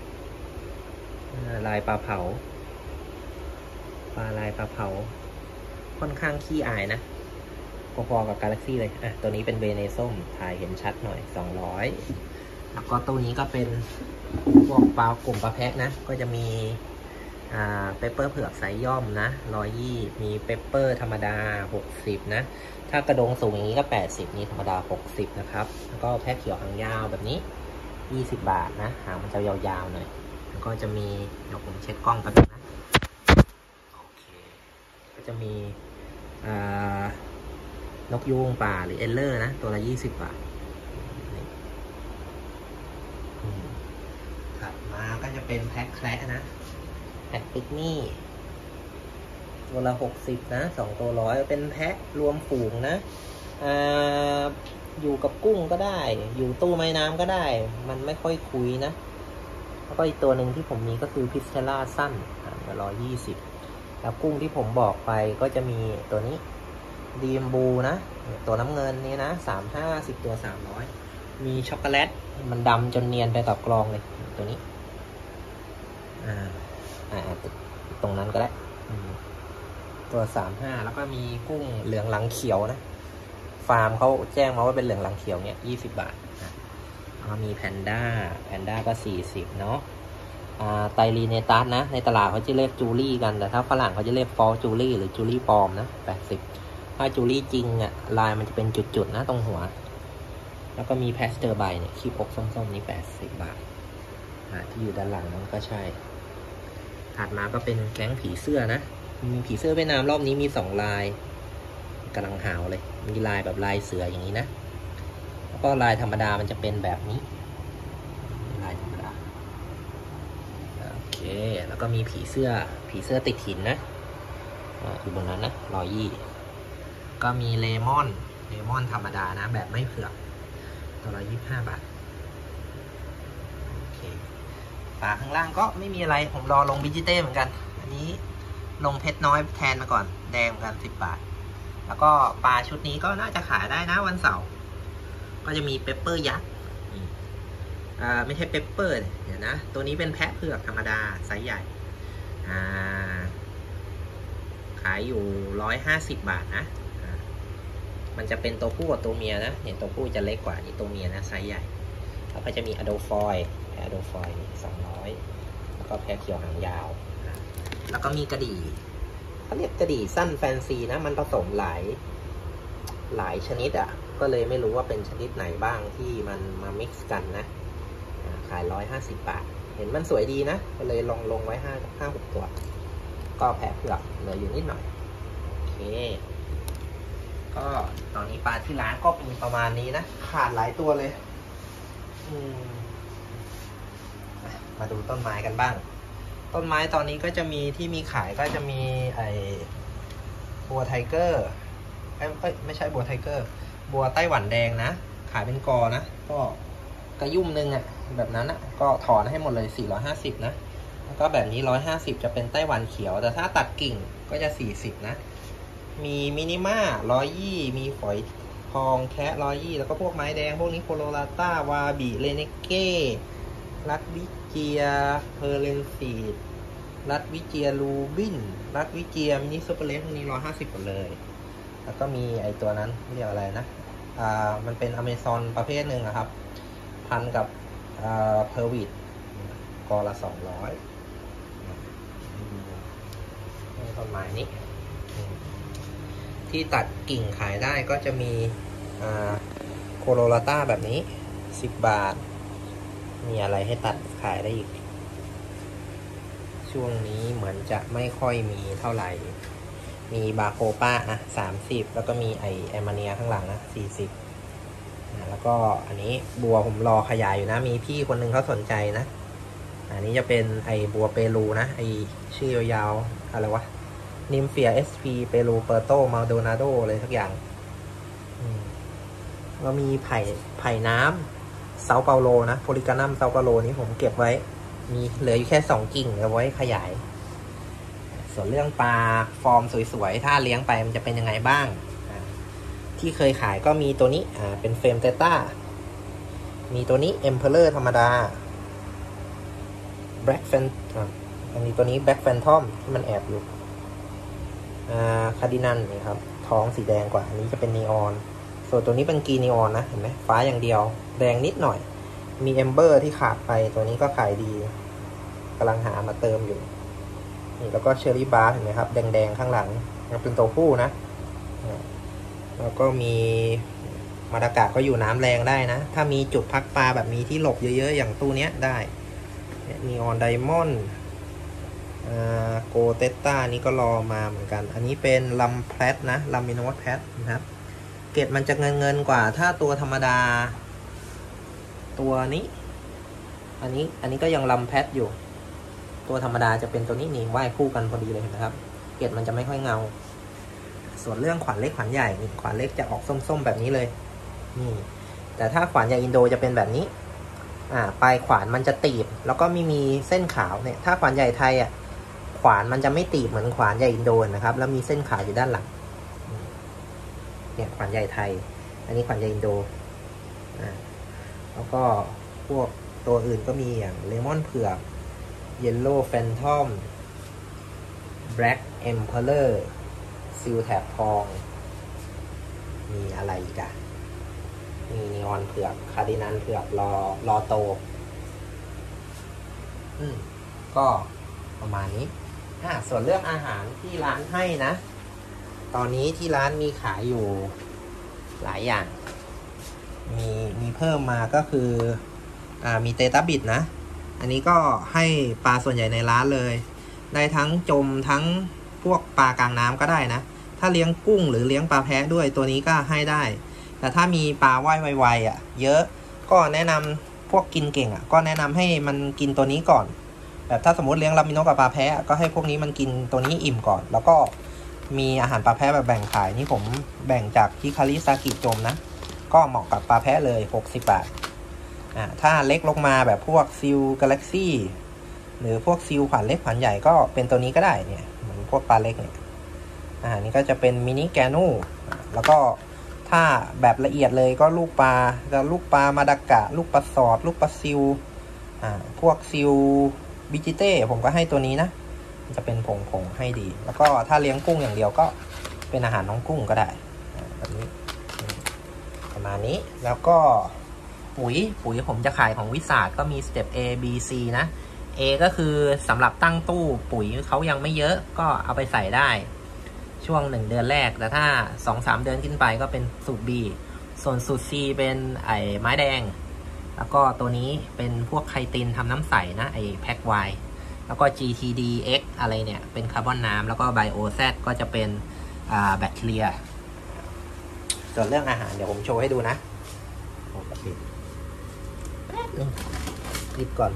Speaker 1: ลายปลาเผาปลาลายปลาเผาค่อนข้างขี้อายนะพอๆกับกาแล็กซี่เลยอ่ะตัวนี้เป็นเวเนส้มถ่ายเห็นชัดหน่อยสองร้อยแล้วก็ตัวนี้ก็เป็นพวกปลากลุ่มปลาแพะนะก็จะมีอ่าเปปเปอร์เผือกไซส์ย่อมนะร้อยยี่มีเปปเปอร์ธรรมดาหกสิบนะถ้ากระดงสูงอย่างนี้ก็แปดสิบนี่ธรรมดาหกสิบนะครับแล้วก็แพะเขียวหางยาวแบบนี้ยี่สิบบาทนะหางมันจะยาวๆหน่อยแล้วก็จะมีเดี๋ยวผมเช็คกล้องกันนะโอเคก็จะมีอ่านกยูงป่าหรือเอลเลอร์นะตัวละยี่สิบบาทถัดมาก็จะเป็นแพ็คแคระนะแพ็คปิกนี่ตัวละหกสิบนะสองตัวร้อยเป็นแพ็ครวมฝูงนะอ่าอยู่กับกุ้งก็ได้อยู่ตู้ไม้น้ำก็ได้มันไม่ค่อยคุยนะแล้วก็อีกตัวหนึ่งที่ผมมีก็คือพิสเทล่าสั้นร้อยยี่สิบแล้วกุ้งที่ผมบอกไปก็จะมีตัวนี้ดีมบูนะตัวน้ำเงินนี้นะสามห้าสิบตัวสามร้อยมีช็อกโกแลตมันดำจนเนียนไปกับกรองเลยตัวนี้อ่าอ่าตรงนั้นก็ได้ตัวสามห้าแล้วก็มีกุ้งเหลืองหลังเขียวนะฟาร์มเขาแจ้งมาว่าเป็นเหลืองหลังเขียวเนี่ยยี่สิบบาทแล้วมีแพนด้าแพนด้าก็สี่สิบเนาะอ่าไตรีเนตัสนะในตลาดเขาจะเรียกจูลี่กันแต่ถ้าฝรั่งเขาจะเรียกฟอลจูลี่หรือจูลี่ปลอมนะแปดสิบถ้าจูลี่จริงอ่ะลายมันจะเป็นจุดๆนะตรงหัวแล้วก็มีแพสเตอร์ใบเนี่ยคีบอกส้มๆนี้แปดสิบบาทอ่าที่อยู่ด้านหลังนั้นก็ใช่ถัดมาก็เป็นแก๊งผีเสื้อนะมีผีเสื้อเวียดนามรอบนี้มีสองลายกำลังหาวเลยมีลายแบบลายเสืออย่างนี้นะแล้วก็ลายธรรมดามันจะเป็นแบบนี้ลายธรรมดาโอเคแล้วก็มีผีเสื้อผีเสื้อติดหินนะอยู่บนนั้นนะร้อยยี่ก็มีเลมอนเลมอนธรรมดานะแบบไม่เผือกตัวละยี่สิบห้าบาทโอเคฝาข้างล่างก็ไม่มีอะไรผมรอลงบิจิเต้เหมือนกันอันนี้ลงเพชรน้อยแทนมาก่อนแดงกันสิบบาทแล้วก็ปลาชุดนี้ก็น่าจะขายได้นะวันเสาร์ก็จะมีเปปเปอร์ยักษ์อ่าไม่ใช่เปปเปอร์เดี๋ยวนะตัวนี้เป็นแพะเผือกธรรมดาไซส์ใหญ่อ่าขายอยู่ร้อยห้าสิบบาทนะมันจะเป็นตัวผู้กับตัวเมียนะเนี่ยตัวผู้จะเล็กกว่านี่ตัวเมียนะไซส์ใหญ่แล้วก็จะมีอะโดฟอยแพะอะโดฟอยสองร้อยแล้วก็แพะเขียวหางยาวแล้วก็มีกระดี่เขาเรียกกระดี่สั้นแฟนซีนะมันผสมหลายหลายชนิดอ่ะก็เลยไม่รู้ว่าเป็นชนิดไหนบ้างที่มันมามิกซ์กันนะขายร้อยห้าสิบบาทเห็นมันสวยดีนะก็เลยลงลงไว้ห้าห้าหกตัวก็แพะเผือกเหลืออยู่นิดหน่อยโอเคก็ตอนนี้ปลาที่ร้านก็มีประมาณนี้นะขาดหลายตัวเลยอืมมาดูต้นไม้กันบ้างต้นไม้ตอนนี้ก็จะมีที่มีขายก็จะมีไอ้บัวไทเกอร์เอ้ยไม่ใช่บัวไทเกอร์บัวไต้หวันแดงนะขายเป็นกอนะก็กระยุ่มนึงอ่ะแบบนั้นอ่ะก็ถอนให้หมดเลยสี่ร้อยห้าสิบนะแล้วก็แบบนี้ร้อยห้าสิบจะเป็นไต้หวันเขียวแต่ถ้าตัดกิ่งก็จะสี่สิบนะมีมินิม่าร้อยยี่มีฝอยทองแคะร้อยยี่แล้วก็พวกไม้แดงพวกนี้โคโลราต้าวาบิเลเนเก้รัดวิเจียเพอร์เรนซีดรัดวิเจียรูบินรัดวิเจียมินิซูเปอร์เลสพวกนี้ร้อยห้าสิบหมดเลยแล้วก็มีไอตัวนั้นเรียกอะไรนะอ่ามันเป็นอเมซอนประเภทหนึ่งนะครับพันกับอ่าเพอร์วิดกอละสองร้อยต้นไม้นี้ที่ตัดกิ่งขายได้ก็จะมีอ่าโคโรลาต้าแบบนี้สิบบาทมีอะไรให้ตัดขายได้อีกช่วงนี้เหมือนจะไม่ค่อยมีเท่าไหร่มีบาโคป้าอ่ะสามสิบแล้วก็มีไอแอมมาเนียข้างหลังนะสี่สิบแล้วก็อันนี้บัวผมรอขยายอยู่นะมีพี่คนนึงเขาสนใจนะอันนี้จะเป็นไอบัวเปรูนะไอชื่อยาวๆอะไรวะนิมเฟียเอสพีเปรูเปอร์โตมาโดนาโดเลยทุกอย่างก็มีไผ่ไผ่น้ำเซาเปาโลนะโพลิกานัมเซาเปาโลนี้ผมเก็บไว้มีเหลืออยู่แค่สองกิ่งเอาไว้ขยายส่วนเรื่องปลาฟอร์มสวยๆถ้าเลี้ยงไปมันจะเป็นยังไงบ้างที่เคยขายก็มีตัวนี้อ่าเป็นเฟรมเตต้ามีตัวนี้เอ็มเพลเลอร์ธรรมดาแบล็กแฟนอันนี้ตัวนี้แบล็กแฟนทอมที่มันแอบอยู่อ่าคาร์ดินันนี่ครับท้องสีแดงกว่าอันนี้จะเป็นนีออนส่วนตัวนี้เป็นกรีนนีออนนะเห็นไหมฟ้าอย่างเดียวแดงนิดหน่อยมีเอมเบอร์ที่ขาดไปตัวนี้ก็ขายดีกำลังหามาเติมอยู่นี่แล้วก็เชอร์รี่บาร์เห็นไหมครับแดงๆข้างหลังเป็นตัวผู้นะแล้วก็มีมาดากะก็อยู่น้ำแรงได้นะถ้ามีจุดพักปลาแบบมีที่หลบเยอะๆอย่างตู้เนี้ยได้นีออนไดมอนด์โกเตต้านี้ก็รอมาเหมือนกันอันนี้เป็นลัมแพลตนะลัมมิโนวัตแพลตนะครับเกรดมันจะเงินเงินกว่าถ้าตัวธรรมดาตัวนี้อันนี้อันนี้ก็ยังลัมแพลตอยู่ตัวธรรมดาจะเป็นตัวนี้นี่ว่ายคู่กันพอดีเลยเห็นไหมครับเกรดมันจะไม่ค่อยเงาส่วนเรื่องขวานเล็กขวานใหญ่นี่ขวานเล็กจะออกส้มๆแบบนี้เลยนี่แต่ถ้าขวานใหญ่อินโดจะเป็นแบบนี้อ่าปลายขวานมันจะตีบแล้วก็ไม่มีเส้นขาวเนี่ยถ้าขวานใหญ่ไทยอ่ะขวานมันจะไม่ตีบเหมือนขวานใหญ่อินโดนะครับแล้วมีเส้นขาวอยู่ด้านหลังเนี่ยขวานใหญ่ไทยอันนี้ขวานใหญ่อินโดอ่าแล้วก็พวกตัวอื่นก็มีอย่างเลมอนเผือกเยลโล่แฟนทอมแบล็กเอ็มเพลเลอร์ซิลแถบทองมีอะไรอีกอะมีนีออนเผือกคาร์ดินันเผือกรอรอโตอืมก็ประมาณนี้อ่ะส่วนเรื่องอาหารที่ร้านให้นะตอนนี้ที่ร้านมีขายอยู่หลายอย่างมีมีเพิ่มมาก็คืออ่ามีเตต้าบิดนะอันนี้ก็ให้ปลาส่วนใหญ่ในร้านเลยได้ทั้งจมทั้งพวกปลากลางน้ำก็ได้นะถ้าเลี้ยงกุ้งหรือเลี้ยงปลาแพะด้วยตัวนี้ก็ให้ได้แต่ถ้ามีปลาว่ายไวๆอ่ะเยอะก็แนะนำพวกกินเก่งอ่ะก็แนะนำให้มันกินตัวนี้ก่อนแบบถ้าสมมติเลี้ยงลามิโนกับปลาแพะก็ให้พวกนี้มันกินตัวนี้อิ่มก่อนแล้วก็มีอาหารปลาแพะแบบแบ่งขายนี่ผมแบ่งจากฮิคาริซากิจมนะก็เหมาะกับปลาแพะเลยหกสิบบาทอ่าถ้าเล็กลงมาแบบพวกซิลกาแล็กซี่หรือพวกซิลขวานเล็กขวานใหญ่ก็เป็นตัวนี้ก็ได้เนี่ยเหมือนพวกปลาเล็กเนี่ยอ่านี่ก็จะเป็นมินิแกนูแล้วก็ถ้าแบบละเอียดเลยก็ลูกปลาจะลูกปลามาดากะลูกปลาสอดลูกปลาซิลอ่าพวกซิลบิจิเต้ผมก็ให้ตัวนี้นะจะเป็นผงผงให้ดีแล้วก็ถ้าเลี้ยงกุ้งอย่างเดียวก็เป็นอาหารน้องกุ้งก็ได้แบบนี้ประมาณนี้แล้วก็ปุ๋ยปุ๋ยผมจะขายของวิสาทก็มีสเต็ป A B C นะ A ก็คือสำหรับตั้งตู้ปุ๋ยเขายังไม่เยอะก็เอาไปใส่ได้ช่วงหนึ่งเดือนแรกแต่ถ้า สองถึงสาม เดือนขึ้นไปก็เป็นสูตร B ส่วนสูตร C เป็นไอ้ไม้แดงแล้วก็ตัวนี้เป็นพวกไคตินทำน้ำใสนะไอ้แพ็ค Y แล้วก็ จี ที ดี เอ็กซ์ อะไรเนี่ยเป็นคาร์บอนน้ำแล้วก็ Bio Z ก็จะเป็นอ่าแบคทีเรียส่วนเรื่องอาหารเดี๋ยวผมโชว์ให้ดูนะโอเคแป๊บนึงรีบก่อน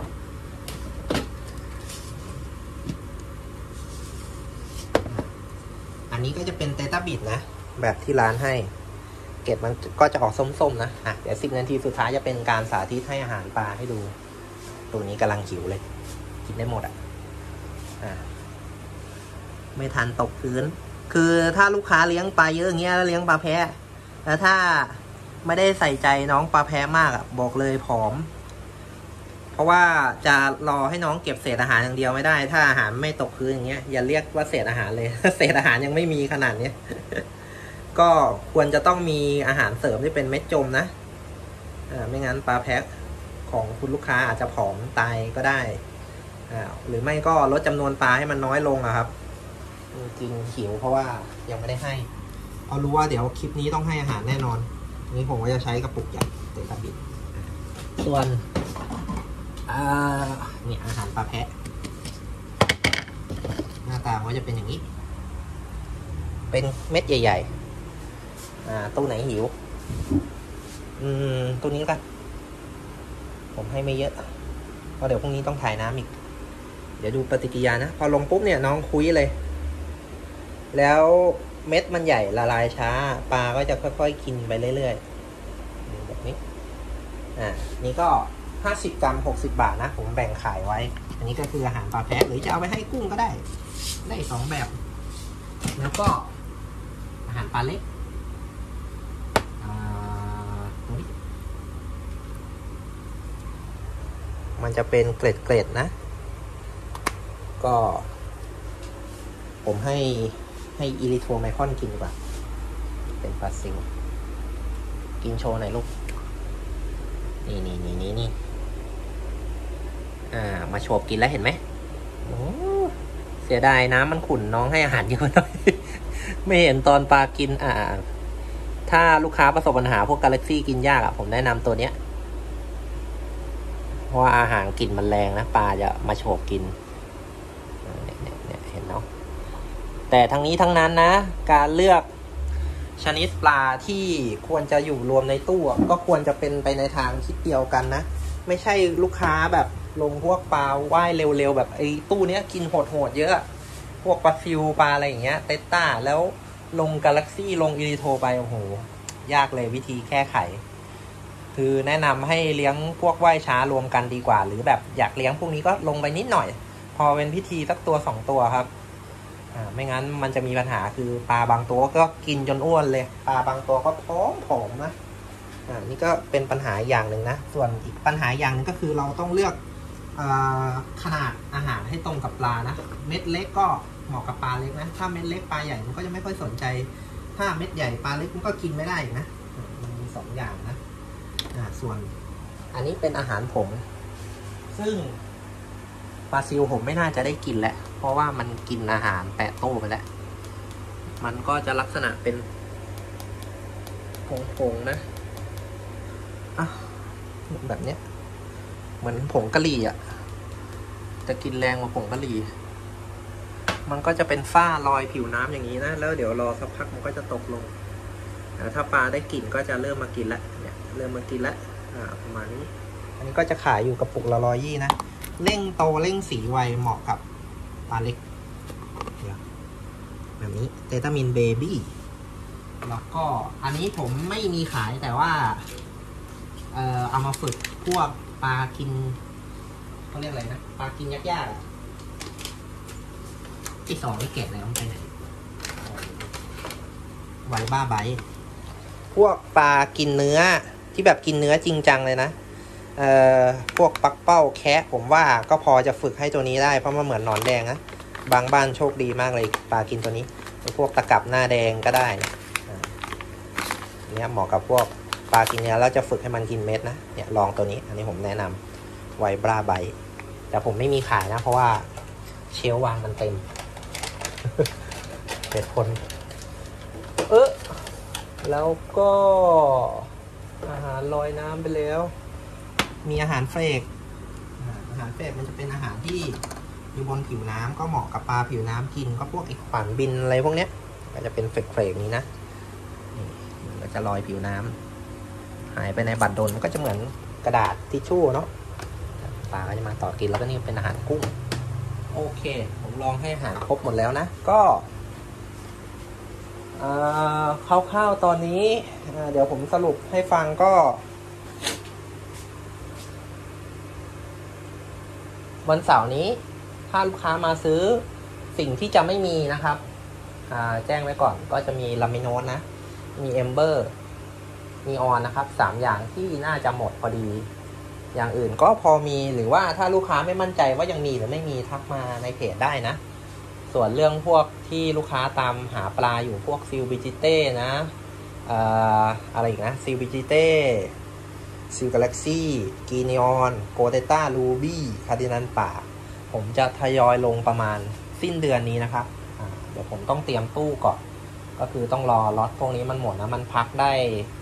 Speaker 1: อันนี้ก็จะเป็นเตต้าบิดนะแบบที่ร้านให้เกล็ดมันก็จะออกส้มๆนะอ่ะเดี๋ยวสิบนาทีสุดท้ายจะเป็นการสาธิตให้อาหารปลาให้ดูตัวนี้กำลังหิวเลยกินได้หมดอ่ะอ่ะไม่ทันตกพื้นคือถ้าลูกค้าเลี้ยงปลาเยอะอย่างเงี้ยแล้วเลี้ยงปลาแพะแล้วถ้าไม่ได้ใส่ใจน้องปลาแพะมากอ่ะบอกเลยผอมเพราะว่าจะรอให้น้องเก็บเศษอาหารอย่างเดียวไม่ได้ถ้าอาหารไม่ตกพื้นอย่างเงี้ยอย่าเรียกว่าเศษอาหารเลยเศษอาหารยังไม่มีขนาดนี้ก็ควรจะต้องมีอาหารเสริมที่เป็นเม็ดจมนะอ่าไม่งั้นปลาแพ็คของคุณลูกค้าอาจจะผอมตายก็ได้อ่าหรือไม่ก็ลดจำนวนปลาให้มันน้อยลงอะครับจริงๆหิวเพราะว่ายังไม่ได้ให้เพราะรู้ว่าเดี๋ยวคลิปนี้ต้องให้อาหารแน่นอนนี้ผมก็จะใช้กระปุกใหญ่เตะกระบิดส่วนเนี่ยอาหารปลาแพะหน้าตาก็จะเป็นอย่างนี้เป็นเม็ดใหญ่ๆอ่าตู้ไหนหิวอืมตู้นี้กันผมให้ไม่เยอะเพราะเดี๋ยวพรุ่งนี้ต้องถ่ายน้ำอีกเดี๋ยวดูปฏิกิริยานะพอลงปุ๊บเนี่ยน้องคุยเลยแล้วเม็ดมันใหญ่ละลายช้าปลาก็จะค่อยๆกินไปเรื่อยๆแบบนี้อ่านี่ก็ห้าสิบกรัมหกสิบบาทนะผมแบ่งขายไว้อันนี้ก็คืออาหารปลาแพะหรือจะเอาไปให้กุ้งก็ได้ได้สองแบบแล้วก็อาหารปลาเล็กตัวนี้มันจะเป็นเกล็ดๆนะก็ผมให้ให้อิริโทรไมคอนกินดีกว่าเป็นปลาซิลกินโชว์หน่อยลูกนี่นี่นี่นี่นี่อ่ามาโชว์กินแล้วเห็นไหมโอ้เสียดายน้ำมันขุ่นน้องให้อาหารเยอะหน่อยไม่เห็นตอนปลากินอ่าถ้าลูกค้าประสบปัญหาพวกกาแล็กซี่กินยากอ่ะผมแนะนำตัวเนี้ยเพราะว่าอาหารกลิ่นมันแรงนะปลาจะมาโฉบกินเนี่ยเนี่ยเห็นเนาะแต่ทั้งนี้ทั้งนั้นนะการเลือกชนิดปลาที่ควรจะอยู่รวมในตู้ก็ควรจะเป็นไปในทางคิดเดียวกันนะไม่ใช่ลูกค้าแบบลงพวกปลาว่ายเร็วๆแบบไอ้ตู้เนี้ยกินโหดๆเยอะพวกปลาฟิวปลาอะไรอย่างเงี้ยเตต้าแล้วลงกาแล็กซี่ลงอิริโทไปโอ้โหยากเลยวิธีแก้ไขคือแนะนำให้เลี้ยงพวกว่ายช้ารวมกันดีกว่าหรือแบบอยากเลี้ยงพวกนี้ก็ลงไปนิดหน่อยพอเป็นพิธีสักตัวสองตัวครับอ่าไม่งั้นมันจะมีปัญหาคือปลาบางตัวก็กินจนอ้วนเลยปลาบางตัวก็ผอมผอมนะอ่านี่ก็เป็นปัญหาอย่างหนึ่งนะส่วนอีกปัญหาอย่างนึงก็คือเราต้องเลือกขนาดอาหารให้ตรงกับปลานะเม็ดเล็กก็เหมาะกับปลาเล็กนะถ้าเม็ดเล็กปลาใหญ่มันก็จะไม่ค่อยสนใจถ้าเม็ดใหญ่ปลาเล็กมันก็กินไม่ได้นะมันมีสองอย่างนะอ่าส่วนอันนี้เป็นอาหารผมซึ่งปลาซิลผมไม่น่าจะได้กินแหละเพราะว่ามันกินอาหารแปะโต้ไปแล้วมันก็จะลักษณะเป็นผงๆนะอ่ะแบบเนี้ยเหมือนผงกะหรี่อ่ะจะกินแรงกว่าผงกะหรี่มันก็จะเป็นฝ้าลอยผิวน้ำอย่างนี้นะแล้วเดี๋ยวรอสักพักมันก็จะตกลงถ้าปลาได้กลิ่นก็จะเริ่มมากินแล้วเนี่ยเริ่มมากินแล้วอ่าประมาณนี้อันนี้ก็จะขายอยู่กระปุกละร้อยยี่นะเร่งโตเร่งสีไวเหมาะกับปลาเล็กแบบนี้เตต้ามินเบบี้แล้วก็อันนี้ผมไม่มีขายแต่ว่าเอ่อเอามาฝึกพวกปลากินเขาเรียกอะไรนะปลากินยากๆที่สองนี่แกะแล้วไปไหนไวบ้าใบพวกปลากินเนื้อที่แบบกินเนื้อจริงจังเลยนะเอ่อพวกปักเป้าแคะผมว่าก็พอจะฝึกให้ตัวนี้ได้เพราะมันเหมือนหนอนแดงนะบางบ้านโชคดีมากเลยปลากินตัวนี้พวกตะกับหน้าแดงก็ได้เนี่ยเหมาะกับพวกปลากินเนื้อแล้วจะฝึกให้มันกินเม็ดนะเนี่ยลองตัวนี้อันนี้ผมแนะนำไวบราไบแต่ผมไม่มีขายนะเพราะว่าเชลวางมันเต็มเด็ดคนเออแล้วก็อาหารลอยน้ำไปแล้วมีอาหารเฟรกอาหารเฟรกมันจะเป็นอาหารที่อยู่บนผิวน้ำก็เหมาะกับปลาผิวน้ำกินก็พวกไอ้ขวานบินอะไรพวกเนี้ยก็จะเป็นเฟรกๆนี้นะมันก็จะลอยผิวน้ำหายไปในบัดดลมันก็จะเหมือนกระดาษทิชชู่เนาะปลาก็จะมาต่อกินแล้วก็นี่เป็นอาหารกุ้งโอเคผมลองให้อาหารครบหมดแล้วนะก็คร่าวๆตอนนี้เดี๋ยวผมสรุปให้ฟังก็วันเสาร์นี้ถ้าลูกค้ามาซื้อสิ่งที่จะไม่มีนะครับแจ้งไว้ก่อนก็จะมีลามิโนสนะมีเอมเบอร์มีออนนะครับสามอย่างที่น่าจะหมดพอดีอย่างอื่นก็พอมีหรือว่าถ้าลูกค้าไม่มั่นใจว่ายังมีหรือไม่มีทักมาในเพจได้นะส่วนเรื่องพวกที่ลูกค้าตามหาปลาอยู่พวกซิลบิจิเต้นะเอ่ออะไรอีกนะซิลบิจิเต้ซิลกาแล็กซี่กีเนออนโกเตต้ารูบี้คาร์ดินันป่าผมจะทยอยลงประมาณสิ้นเดือนนี้นะครับเดี๋ยวผมต้องเตรียมตู้ก่อนก็คือต้องรอล็อตพวกนี้มันหมดนะมันพักได้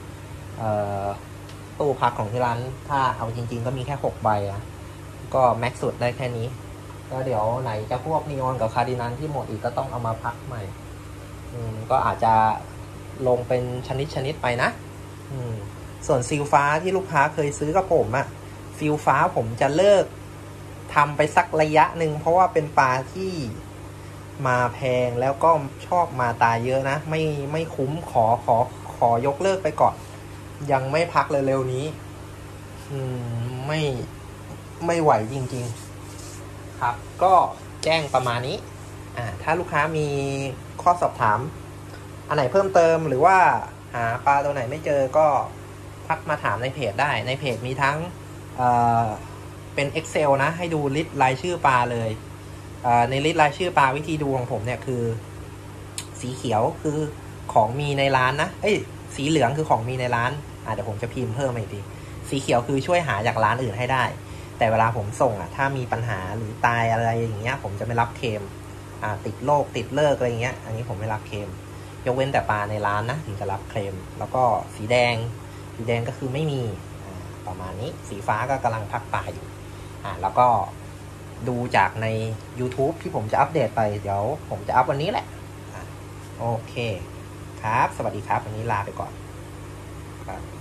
Speaker 1: ตู้พักของที่ร้านถ้าเอาจริงๆก็มีแค่หกใบนะก็แม็กซ์สุดได้แค่นี้แล้วเดี๋ยวไหนจะพวกนีออนกับคาร์ดินันที่หมดอีกก็ต้องเอามาพักใหม่อืมก็อาจจะลงเป็นชนิดชนิดไปนะอืมส่วนซิลฟ้าที่ลูกค้าเคยซื้อกับผมอะซิลฟ้าผมจะเลิกทำไปสักระยะหนึ่งเพราะว่าเป็นปลาที่มาแพงแล้วก็ชอบมาตายเยอะนะไม่ไม่คุ้มขอขอขอยกเลิกไปก่อนยังไม่พักเร็วๆนี้อืมไม่ไม่ไหวจริงๆครับก็แจ้งประมาณนี้อ่าถ้าลูกค้ามีข้อสอบถามอันไหนเพิ่มเติมหรือว่าหาปลาตัวไหนไม่เจอก็ทักมาถามในเพจได้ในเพจมีทั้งเอ่อเป็น Excel นะให้ดูลิสต์รายชื่อปลาเลยในลิสต์รายชื่อปลาวิธีดูของผมเนี่ยคือสีเขียวคือของมีในร้านนะเอ้ยสีเหลืองคือของมีในร้านอ่ะเดี๋ยวผมจะพิมพ์เพิ่มอีกทีสีเขียวคือช่วยหาจากร้านอื่นให้ได้แต่เวลาผมส่งอ่ะถ้ามีปัญหาหรือตายอะไรอย่างเงี้ยผมจะไม่รับเคลมอ่าติดโรคติดเลิกอะไรเงี้ยอันนี้ผมไม่รับเคลมยกเว้นแต่ปลาในร้านนะถึงจะรับเคลมแล้วก็สีแดงสีแดงก็คือไม่มีอ่าประมาณนี้สีฟ้าก็กำลังพักปลาอยู่อ่าแล้วก็ดูจากใน YouTube ที่ผมจะอัปเดตไปเดี๋ยวผมจะอัพวันนี้แหละโอเคครับสวัสดีครับวันนี้ลาไปก่อนครับ